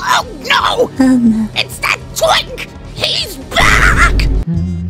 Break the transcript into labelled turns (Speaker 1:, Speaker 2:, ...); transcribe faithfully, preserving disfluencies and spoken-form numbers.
Speaker 1: Oh no!
Speaker 2: Oh no.
Speaker 1: It's that twink! He's back!